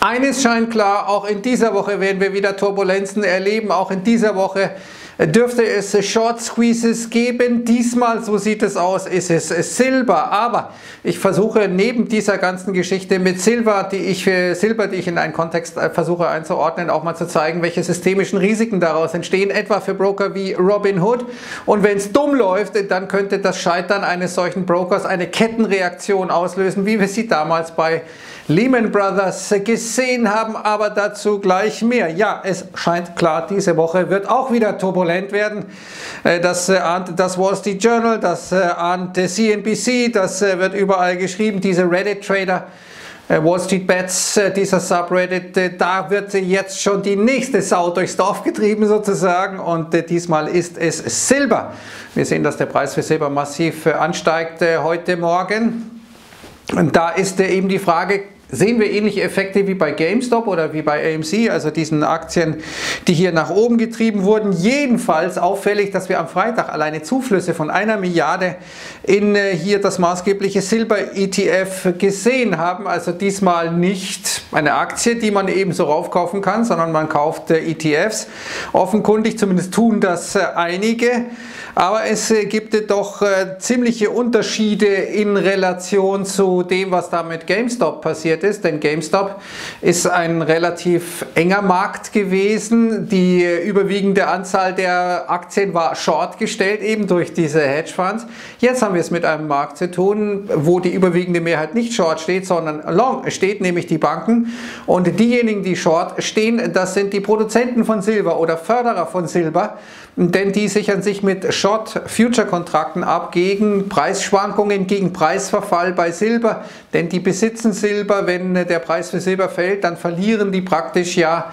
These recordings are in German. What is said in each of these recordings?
Eines scheint klar, auch in dieser Woche werden wir wieder Turbulenzen erleben. Auch in dieser Woche dürfte es Short Squeezes geben. Diesmal, so sieht es aus, ist es Silber. Aber ich versuche neben dieser ganzen Geschichte mit Silber, die ich in einen Kontext versuche einzuordnen, auch mal zu zeigen, welche systemischen Risiken daraus entstehen, etwa für Broker wie Robinhood. Und wenn es dumm läuft, dann könnte das Scheitern eines solchen Brokers eine Kettenreaktion auslösen, wie wir sie damals bei Lehman Brothers gesehen haben, aber dazu gleich mehr. Ja, es scheint klar, diese Woche wird auch wieder turbulent werden. Das ahnt das Wall Street Journal, das ahnt CNBC, das wird überall geschrieben, diese Reddit-Trader, Wall Street Bets, dieser Subreddit, da wird jetzt schon die nächste Sau durchs Dorf getrieben sozusagen, und diesmal ist es Silber. Wir sehen, dass der Preis für Silber massiv ansteigt heute Morgen. Und da ist eben die Frage, sehen wir ähnliche Effekte wie bei GameStop oder wie bei AMC, also diesen Aktien, die hier nach oben getrieben wurden. Jedenfalls auffällig, dass wir am Freitag alleine Zuflüsse von 1 Milliarde in hier das maßgebliche Silber-ETF gesehen haben. Also diesmal nicht eine Aktie, die man eben so raufkaufen kann, sondern man kauft ETFs. Offenkundig, zumindest tun das einige. Aber es gibt doch ziemliche Unterschiede in Relation zu dem, was da mit GameStop passiert ist. Denn GameStop ist ein relativ enger Markt gewesen. Die überwiegende Anzahl der Aktien war short gestellt, eben durch diese Hedgefonds. Jetzt haben wir es mit einem Markt zu tun, wo die überwiegende Mehrheit nicht short steht, sondern long steht, nämlich die Banken. Und diejenigen, die short stehen, das sind die Produzenten von Silber oder Förderer von Silber. Denn die sichern sich mit Short-Future-Kontrakten ab gegen Preisschwankungen, gegen Preisverfall bei Silber. Denn die besitzen Silber, wenn der Preis für Silber fällt, dann verlieren die praktisch ja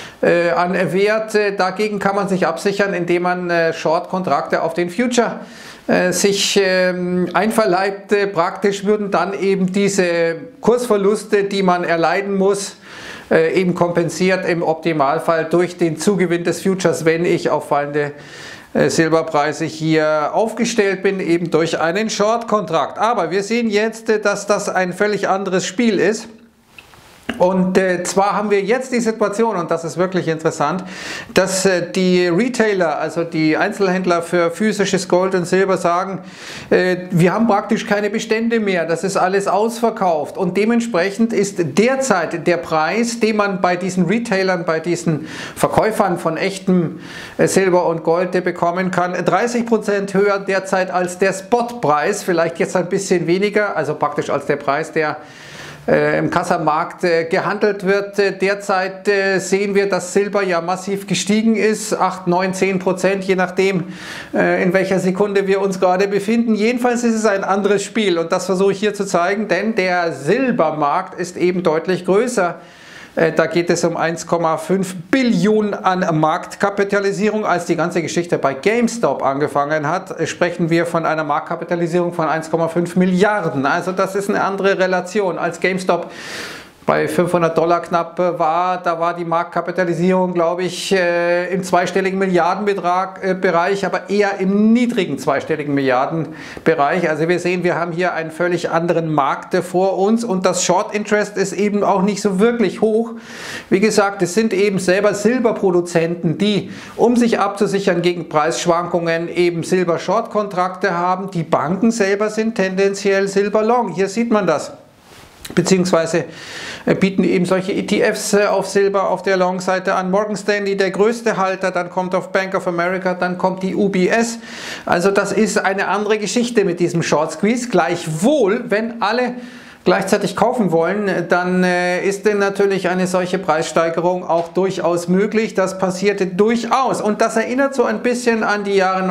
an Wert. Dagegen kann man sich absichern, indem man Short-Kontrakte auf den Future sich einverleibt. Praktisch würden dann eben diese Kursverluste, die man erleiden muss, eben kompensiert im Optimalfall durch den Zugewinn des Futures, wenn ich auf fallende Silberpreise hier aufgestellt bin, eben durch einen Short-Kontrakt. Aber wir sehen jetzt, dass das ein völlig anderes Spiel ist. Und zwar haben wir jetzt die Situation, und das ist wirklich interessant, dass die Retailer, also die Einzelhändler für physisches Gold und Silber sagen, wir haben praktisch keine Bestände mehr, das ist alles ausverkauft, und dementsprechend ist derzeit der Preis, den man bei diesen Retailern, bei diesen Verkäufern von echtem Silber und Gold bekommen kann, 30% höher derzeit als der Spotpreis, vielleicht jetzt ein bisschen weniger, also praktisch als der Preis, der im Kassamarkt gehandelt wird. Derzeit sehen wir, dass Silber ja massiv gestiegen ist, 8, 9, 10%, je nachdem, in welcher Sekunde wir uns gerade befinden. Jedenfalls ist es ein anderes Spiel, und das versuche ich hier zu zeigen, denn der Silbermarkt ist eben deutlich größer. Da geht es um 1,5 Billionen an Marktkapitalisierung. Als die ganze Geschichte bei GameStop angefangen hat, sprechen wir von einer Marktkapitalisierung von 1,5 Milliarden. Also das ist eine andere Relation. Als GameStop bei $500 knapp war, da war die Marktkapitalisierung, glaube ich, im zweistelligen Milliardenbereich, aber eher im niedrigen zweistelligen Milliardenbereich. Also wir sehen, wir haben hier einen völlig anderen Markt vor uns, und das Short Interest ist eben auch nicht so wirklich hoch. Wie gesagt, es sind eben selber Silberproduzenten, die, um sich abzusichern gegen Preisschwankungen, eben Silber-Short-Kontrakte haben. Die Banken selber sind tendenziell Silber-Long. Hier sieht man das. Beziehungsweise bieten eben solche ETFs auf Silber auf der Long-Seite an. Morgan Stanley, der größte Halter, dann kommt auf Bank of America, dann kommt die UBS. Also das ist eine andere Geschichte mit diesem Short Squeeze. Gleichwohl, wenn alle gleichzeitig kaufen wollen, dann ist denn natürlich eine solche Preissteigerung auch durchaus möglich. Das passierte durchaus, und das erinnert so ein bisschen an die Jahre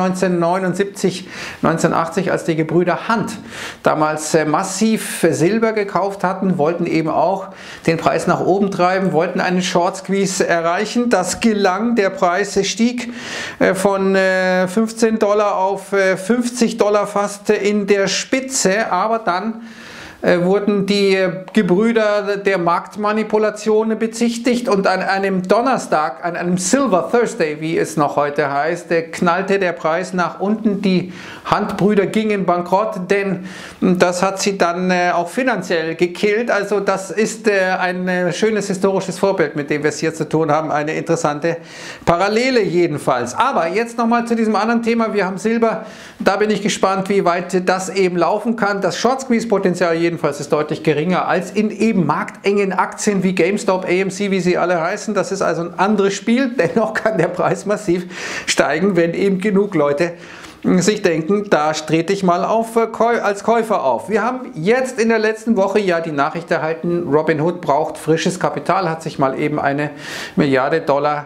1979, 1980, als die Gebrüder Hunt damals massiv Silber gekauft hatten, wollten eben auch den Preis nach oben treiben, wollten einen Short Squeeze erreichen. Das gelang, der Preis stieg von $15 auf $50 fast in der Spitze, aber dann wurden die Gebrüder der Marktmanipulation bezichtigt und an einem Donnerstag, an einem Silver Thursday, wie es noch heute heißt, knallte der Preis nach unten. Die Hunt-Brüder gingen bankrott, denn das hat sie dann auch finanziell gekillt. Also das ist ein schönes historisches Vorbild, mit dem wir es hier zu tun haben. Eine interessante Parallele jedenfalls. Aber jetzt nochmal zu diesem anderen Thema. Wir haben Silber. Da bin ich gespannt, wie weit das eben laufen kann. Das Short-Squeeze-Potenzial jedenfalls ist deutlich geringer als in eben marktengen Aktien wie GameStop, AMC, wie sie alle heißen. Das ist also ein anderes Spiel. Dennoch kann der Preis massiv steigen, wenn eben genug Leute sich denken, da trete ich mal auf als Käufer auf. Wir haben jetzt in der letzten Woche ja die Nachricht erhalten, Robinhood braucht frisches Kapital, hat sich mal eben $1 Milliarde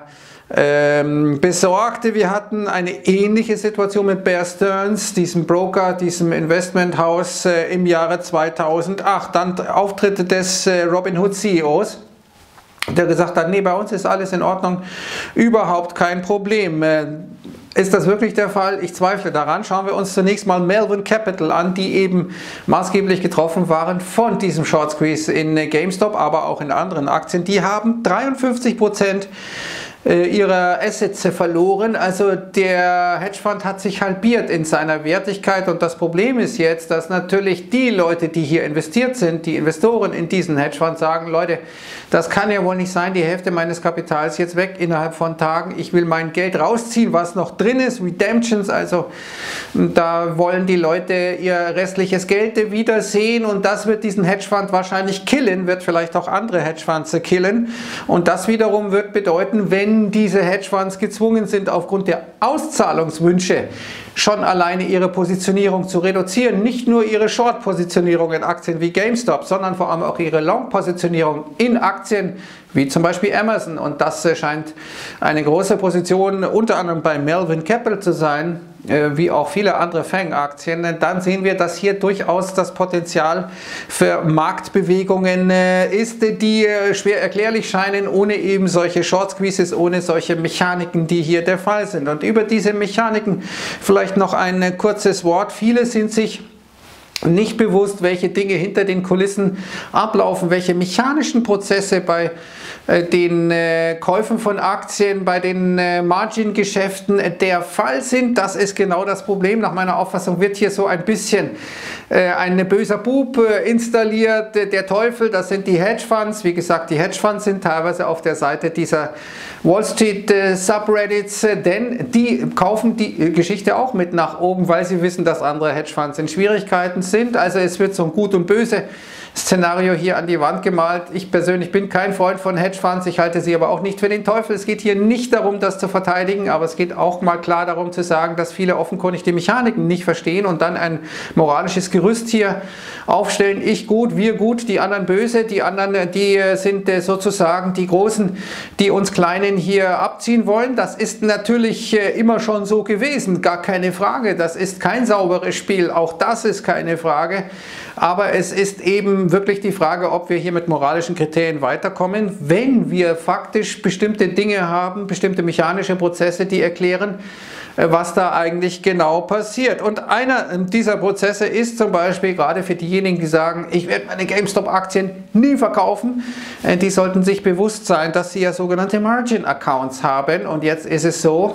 besorgte. Wir hatten eine ähnliche Situation mit Bear Stearns, diesem Broker, diesem Investmenthaus im Jahre 2008. Dann Auftritte des Robinhood CEOs, der gesagt hat, nee, bei uns ist alles in Ordnung, überhaupt kein Problem. Ist das wirklich der Fall? Ich zweifle daran. Schauen wir uns zunächst mal Melvin Capital an, die eben maßgeblich getroffen waren von diesem Short Squeeze in GameStop, aber auch in anderen Aktien. Die haben 53% ihrer Assets verloren, also der Hedgefonds hat sich halbiert in seiner Wertigkeit und das Problem ist jetzt, dass natürlich die Leute, die hier investiert sind, die Investoren in diesen Hedgefonds sagen, Leute, das kann ja wohl nicht sein, die Hälfte meines Kapitals jetzt weg innerhalb von Tagen, ich will mein Geld rausziehen, was noch drin ist, Redemptions, also da wollen die Leute ihr restliches Geld wiedersehen und das wird diesen Hedgefonds wahrscheinlich killen, wird vielleicht auch andere Hedgefonds killen und das wiederum wird bedeuten, wenn diese Hedgefonds gezwungen sind, aufgrund der Auszahlungswünsche schon alleine ihre Positionierung zu reduzieren, nicht nur ihre Short-Positionierung in Aktien wie GameStop, sondern vor allem auch ihre Long-Positionierung in Aktien wie zum Beispiel Amazon und das scheint eine große Position unter anderem bei Melvin Capital zu sein, wie auch viele andere FANG-Aktien, dann sehen wir, dass hier durchaus das Potenzial für Marktbewegungen ist, die schwer erklärlich scheinen, ohne eben solche Short Squeezes, ohne solche Mechaniken, die hier der Fall sind. Und über diese Mechaniken vielleicht noch ein kurzes Wort. Viele sind sich nicht bewusst, welche Dinge hinter den Kulissen ablaufen, welche mechanischen Prozesse bei den Käufen von Aktien, bei den Margin-Geschäften der Fall sind. Das ist genau das Problem. Nach meiner Auffassung wird hier so ein bisschen ein böser Bub installiert. Der Teufel, das sind die Hedgefonds. Wie gesagt, die Hedgefonds sind teilweise auf der Seite dieser Wall Street Subreddits, denn die kaufen die Geschichte auch mit nach oben, weil sie wissen, dass andere Hedgefonds in Schwierigkeiten sind. Also es wird so ein Gut und Böse Szenario hier an die Wand gemalt. Ich persönlich bin kein Freund von Hedgefonds, ich halte sie aber auch nicht für den Teufel. Es geht hier nicht darum, das zu verteidigen, aber es geht auch mal klar darum zu sagen, dass viele offenkundig die Mechaniken nicht verstehen und dann ein moralisches Gerüst hier aufstellen. Ich gut, wir gut, die anderen böse, die anderen, die sind sozusagen die Großen, die uns Kleinen hier abziehen wollen. Das ist natürlich immer schon so gewesen, gar keine Frage. Das ist kein sauberes Spiel, auch das ist keine Frage. Aber es ist eben wirklich die Frage, ob wir hier mit moralischen Kriterien weiterkommen, wenn wir faktisch bestimmte Dinge haben, bestimmte mechanische Prozesse, die erklären, was da eigentlich genau passiert. Und einer dieser Prozesse ist zum Beispiel gerade für diejenigen, die sagen, ich werde meine GameStop-Aktien nie verkaufen, die sollten sich bewusst sein, dass sie ja sogenannte Margin-Accounts haben. Und jetzt ist es so,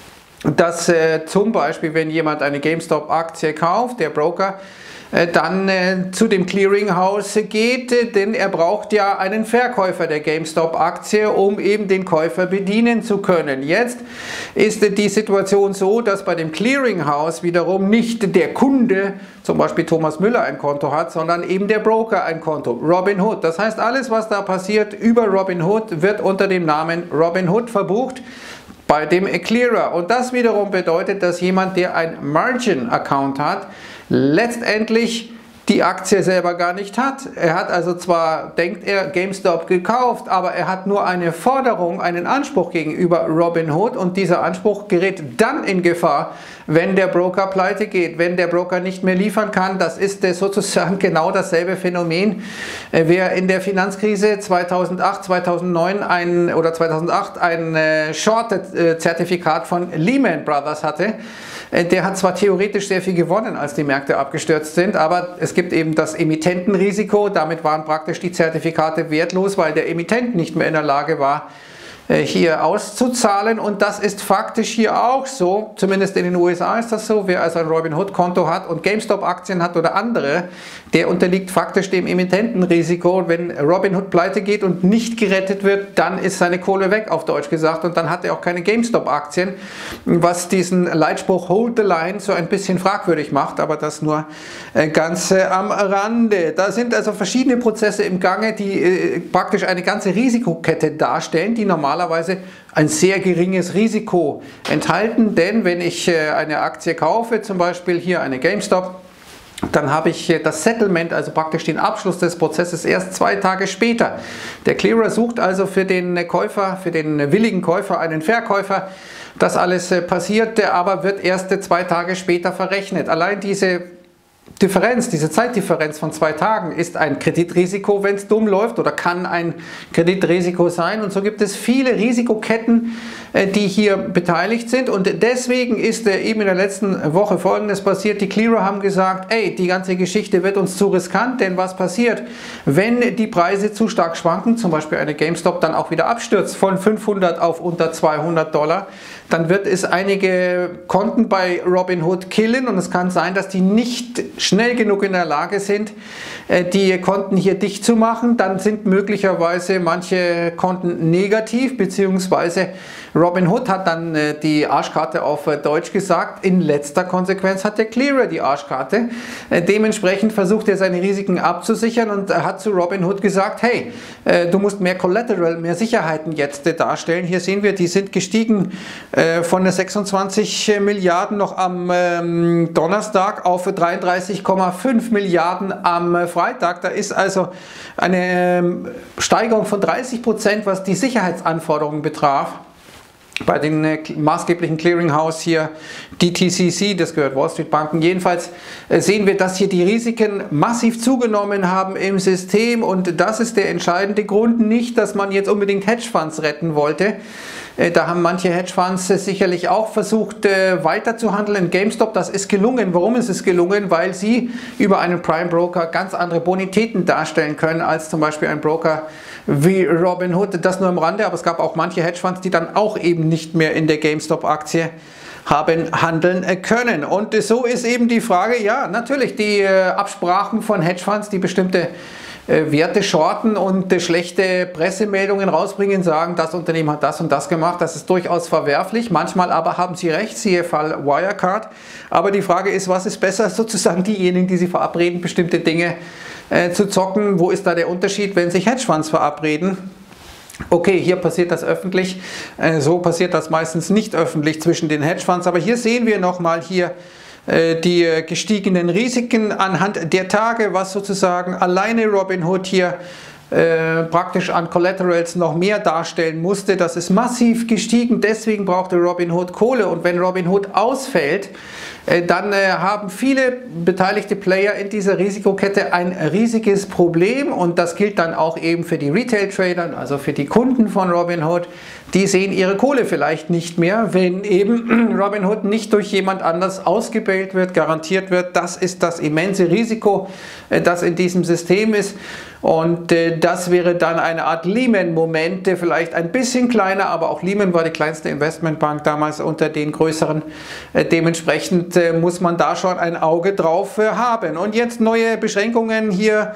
dass zum Beispiel, wenn jemand eine GameStop-Aktie kauft, der Broker, dann zu dem Clearinghouse geht, denn er braucht ja einen Verkäufer der GameStop-Aktie, um eben den Käufer bedienen zu können. Jetzt ist die Situation so, dass bei dem Clearinghouse wiederum nicht der Kunde, zum Beispiel Thomas Müller, ein Konto hat, sondern eben der Broker ein Konto, Robinhood. Das heißt, alles, was da passiert über Robinhood, wird unter dem Namen Robinhood verbucht bei dem Clearer. Und das wiederum bedeutet, dass jemand, der ein Margin-Account hat, letztendlich die Aktie selber gar nicht hat. Er hat also zwar, denkt er, GameStop gekauft, aber er hat nur eine Forderung, einen Anspruch gegenüber Robinhood und dieser Anspruch gerät dann in Gefahr, wenn der Broker pleite geht, wenn der Broker nicht mehr liefern kann. Das ist sozusagen genau dasselbe Phänomen. Wer in der Finanzkrise 2008, 2009 oder 2008 ein Short-Zertifikat von Lehman Brothers hatte, der hat zwar theoretisch sehr viel gewonnen, als die Märkte abgestürzt sind, aber es gibt eben das Emittentenrisiko, damit waren praktisch die Zertifikate wertlos, weil der Emittent nicht mehr in der Lage war, hier auszuzahlen, und das ist faktisch hier auch so, zumindest in den USA ist das so. Wer also ein Robinhood-Konto hat und GameStop-Aktien hat oder andere, der unterliegt faktisch dem Emittentenrisiko. Wenn Robinhood pleite geht und nicht gerettet wird, dann ist seine Kohle weg, auf Deutsch gesagt, und dann hat er auch keine GameStop-Aktien, was diesen Leitspruch Hold the Line so ein bisschen fragwürdig macht, aber das nur ganz am Rande. Da sind also verschiedene Prozesse im Gange, die praktisch eine ganze Risikokette darstellen, die normalerweise ein sehr geringes Risiko enthalten, denn wenn ich eine Aktie kaufe, zum Beispiel hier eine GameStop, dann habe ich das Settlement, also praktisch den Abschluss des Prozesses, erst 2 Tage später. Der Clearer sucht also für den Käufer, für den willigen Käufer einen Verkäufer. Das alles passiert, aber wird erst 2 Tage später verrechnet. Allein diese Differenz, diese Zeitdifferenz von 2 Tagen ist ein Kreditrisiko, wenn es dumm läuft, oder kann ein Kreditrisiko sein, und so gibt es viele Risikoketten, die hier beteiligt sind, und deswegen ist eben in der letzten Woche Folgendes passiert: Die Clearer haben gesagt, ey, die ganze Geschichte wird uns zu riskant, denn was passiert, wenn die Preise zu stark schwanken, zum Beispiel eine GameStop dann auch wieder abstürzt von 500 auf unter $200, dann wird es einige Konten bei Robinhood killen, und es kann sein, dass die nicht schnell genug in der Lage sind, die Konten hier dicht zu machen. Dann sind möglicherweise manche Konten negativ, beziehungsweise Robinhood hat dann die Arschkarte auf Deutsch gesagt. In letzter Konsequenz hat der Clearer die Arschkarte. Dementsprechend versucht er seine Risiken abzusichern und hat zu Robinhood gesagt, hey, du musst mehr Collateral, mehr Sicherheiten jetzt darstellen. Hier sehen wir, die sind gestiegen von 26 Milliarden noch am Donnerstag auf 33,5 Milliarden am Freitag. Da ist also eine Steigerung von 30%, was die Sicherheitsanforderungen betraf. Bei den maßgeblichen Clearinghouse hier, DTCC, das gehört Wall Street Banken, jedenfalls sehen wir, dass hier die Risiken massiv zugenommen haben im System, und das ist der entscheidende Grund. Nicht, dass man jetzt unbedingt Hedgefonds retten wollte. Da haben manche Hedgefonds sicherlich auch versucht, weiter zu handeln in GameStop. Das ist gelungen. Warum ist es gelungen? Weil sie über einen Prime Broker ganz andere Bonitäten darstellen können als zum Beispiel ein Broker wie Robinhood. Das nur am Rande, aber es gab auch manche Hedgefonds, die dann auch eben nicht mehr in der GameStop-Aktie haben handeln können. Und so ist eben die Frage, ja, natürlich die Absprachen von Hedgefonds, die bestimmte Werte shorten und schlechte Pressemeldungen rausbringen, sagen, das Unternehmen hat das und das gemacht, das ist durchaus verwerflich. Manchmal aber haben sie recht, siehe Fall Wirecard. Aber die Frage ist, was ist besser, sozusagen diejenigen, die sie verabreden, bestimmte Dinge zu zocken? Wo ist da der Unterschied, wenn sich Hedgefonds verabreden? Okay, hier passiert das öffentlich, so passiert das meistens nicht öffentlich zwischen den Hedgefonds, aber hier sehen wir nochmal hier die gestiegenen Risiken anhand der Tage, was sozusagen alleine Robinhood hier praktisch an Collaterals noch mehr darstellen musste. Das ist massiv gestiegen, deswegen brauchte Robinhood Kohle, und wenn Robinhood ausfällt, dann haben viele beteiligte Player in dieser Risikokette ein riesiges Problem, und das gilt dann auch eben für die Retail-Trader, also für die Kunden von Robinhood. Die sehen ihre Kohle vielleicht nicht mehr, wenn eben Robinhood nicht durch jemand anders ausgebailt wird, garantiert wird. Das ist das immense Risiko, das in diesem System ist, und das wäre dann eine Art Lehman-Moment, vielleicht ein bisschen kleiner, aber auch Lehman war die kleinste Investmentbank damals unter den größeren. Dementsprechend muss man da schon ein Auge drauf haben. Und jetzt neue Beschränkungen hier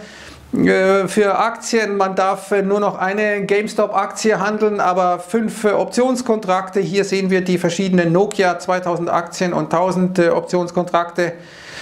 für Aktien. Man darf nur noch eine GameStop-Aktie handeln, aber 5 Optionskontrakte. Hier sehen wir die verschiedenen Nokia 2000 Aktien und 1000 Optionskontrakte.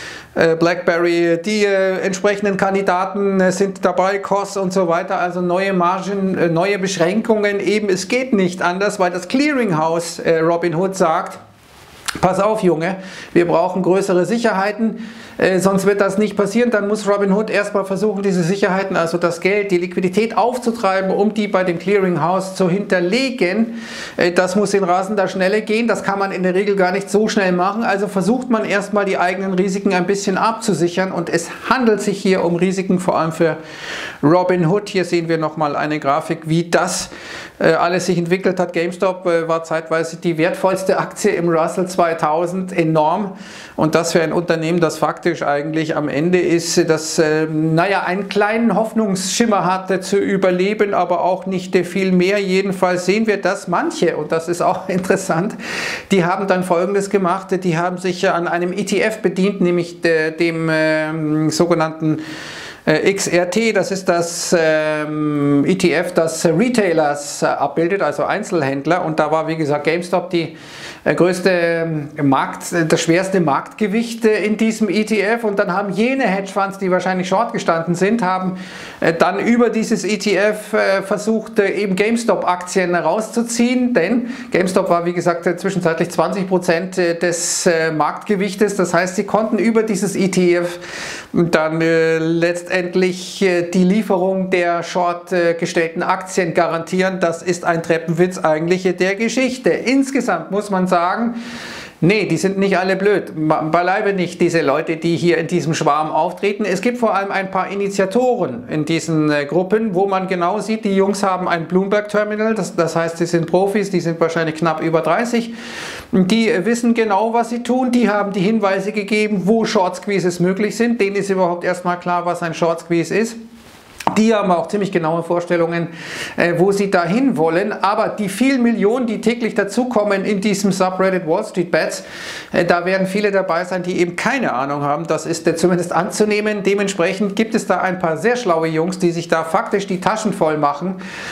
BlackBerry, die entsprechenden Kandidaten sind dabei, Koss und so weiter, also neue Margen, neue Beschränkungen. Eben, es geht nicht anders, weil das Clearinghouse Robinhood sagt, pass auf, Junge, wir brauchen größere Sicherheiten, sonst wird das nicht passieren. Dann muss Robinhood erstmal versuchen, diese Sicherheiten, also das Geld, die Liquidität aufzutreiben, um die bei dem Clearinghouse zu hinterlegen. Das muss in rasender Schnelle gehen, das kann man in der Regel gar nicht so schnell machen. Also versucht man erstmal die eigenen Risiken ein bisschen abzusichern, und es handelt sich hier um Risiken, vor allem für Robinhood. Hier sehen wir nochmal eine Grafik, wie das alles sich entwickelt hat. GameStop war zeitweise die wertvollste Aktie im Russell 2000 enorm. Und das für ein Unternehmen, das faktisch eigentlich am Ende ist, das naja, einen kleinen Hoffnungsschimmer hatte zu überleben, aber auch nicht viel mehr. Jedenfalls sehen wir, dass manche, und das ist auch interessant, die haben dann Folgendes gemacht, die haben sich an einem ETF bedient, nämlich dem sogenannten XRT, das ist das ETF, das Retailers abbildet, also Einzelhändler, und da war wie gesagt GameStop die das schwerste Marktgewicht in diesem ETF, und dann haben jene Hedgefonds, die wahrscheinlich short gestanden sind, haben dann über dieses ETF versucht, eben GameStop-Aktien rauszuziehen, denn GameStop war wie gesagt zwischenzeitlich 20% des Marktgewichtes, das heißt, sie konnten über dieses ETF dann letztendlich die Lieferung der short gestellten Aktien garantieren. Das ist ein Treppenwitz eigentlich der Geschichte. Insgesamt muss man sagen, nee, die sind nicht alle blöd. Beileibe nicht diese Leute, die hier in diesem Schwarm auftreten. Es gibt vor allem ein paar Initiatoren in diesen Gruppen, wo man genau sieht, die Jungs haben ein Bloomberg-Terminal, das heißt, sie sind Profis, die sind wahrscheinlich knapp über 30. Die wissen genau, was sie tun, die haben die Hinweise gegeben, wo Short Squeezes möglich sind. Denen ist überhaupt erstmal klar, was ein Short Squeeze ist. Die haben auch ziemlich genaue Vorstellungen, wo sie dahin wollen, aber die vielen Millionen, die täglich dazukommen in diesem Subreddit Wall Street Bets, da werden viele dabei sein, die eben keine Ahnung haben, das ist zumindest anzunehmen. Dementsprechend gibt es da ein paar sehr schlaue Jungs, die sich da faktisch die Taschen voll machen,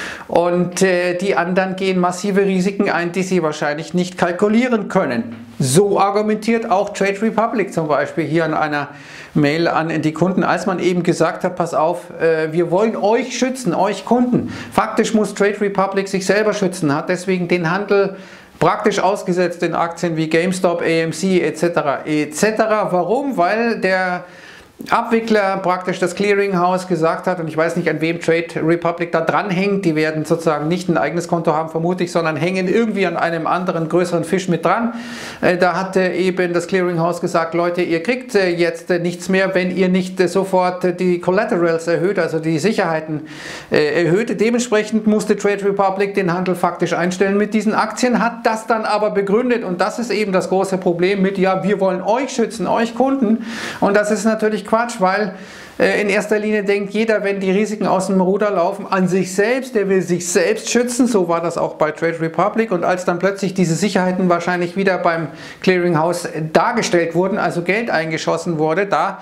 und die anderen gehen massive Risiken ein, die sie wahrscheinlich nicht kalkulieren können. So argumentiert auch Trade Republic zum Beispiel hier in einer Mail an die Kunden, als man eben gesagt hat, pass auf, wir wollen euch schützen, euch Kunden. Faktisch muss Trade Republic sich selber schützen, hat deswegen den Handel praktisch ausgesetzt in Aktien wie GameStop, AMC etc. etc. Warum? Weil der Abwickler praktisch das Clearinghouse gesagt hat, und ich weiß nicht, an wem Trade Republic da dranhängt, die werden sozusagen nicht ein eigenes Konto haben, vermute ich, sondern hängen irgendwie an einem anderen größeren Fisch mit dran. Da hat eben das Clearinghouse gesagt, Leute, ihr kriegt jetzt nichts mehr, wenn ihr nicht sofort die Collaterals erhöht, also die Sicherheiten erhöht. Dementsprechend musste Trade Republic den Handel faktisch einstellen mit diesen Aktien, hat das dann aber begründet, und das ist eben das große Problem mit, ja, wir wollen euch schützen, euch Kunden, und das ist natürlich Quatsch, weil in erster Linie denkt jeder, wenn die Risiken aus dem Ruder laufen, an sich selbst, der will sich selbst schützen, so war das auch bei Trade Republic, und als dann plötzlich diese Sicherheiten wahrscheinlich wieder beim Clearinghouse dargestellt wurden, also Geld eingeschossen wurde, da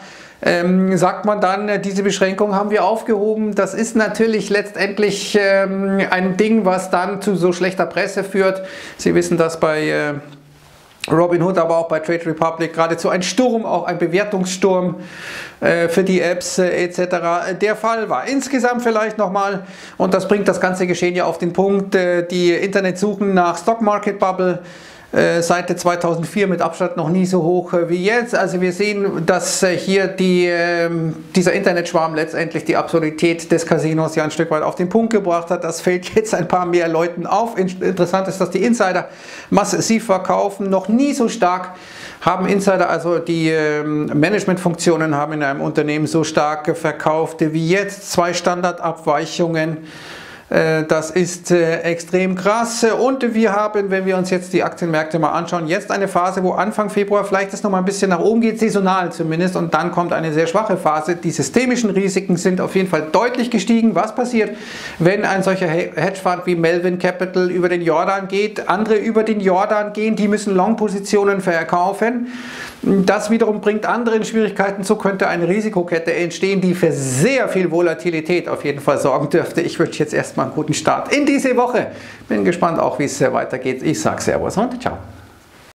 sagt man dann, diese Beschränkung haben wir aufgehoben. Das ist natürlich letztendlich ein Ding, was dann zu so schlechter Presse führt. Sie wissen das bei Robinhood, aber auch bei Trade Republic geradezu ein Sturm, auch ein Bewertungssturm für die Apps etc. der Fall war. Insgesamt vielleicht nochmal, und das bringt das ganze Geschehen ja auf den Punkt, die Internetsuchen nach Stock Market Bubble seit 2004 mit Abstand noch nie so hoch wie jetzt. Also wir sehen, dass hier dieser Internetschwarm letztendlich die Absurdität des Casinos ja ein Stück weit auf den Punkt gebracht hat. Das fällt jetzt ein paar mehr Leuten auf. Interessant ist, dass die Insider massiv verkaufen, noch nie so stark haben Insider, also die Managementfunktionen haben in einem Unternehmen so stark verkauft wie jetzt. 2 Standardabweichungen. Das ist extrem krass, und wir haben, wenn wir uns jetzt die Aktienmärkte mal anschauen, jetzt eine Phase, wo Anfang Februar vielleicht es noch mal ein bisschen nach oben geht, saisonal zumindest, und dann kommt eine sehr schwache Phase. Die systemischen Risiken sind auf jeden Fall deutlich gestiegen. Was passiert, wenn ein solcher Hedgefonds wie Melvin Capital über den Jordan geht, andere über den Jordan gehen, die müssen Long-Positionen verkaufen. Das wiederum bringt andere in Schwierigkeiten. So könnte eine Risikokette entstehen, die für sehr viel Volatilität auf jeden Fall sorgen dürfte. Ich wünsche jetzt erstmal einen guten Start in diese Woche. Bin gespannt auch, wie es weitergeht. Ich sage Servus und ciao.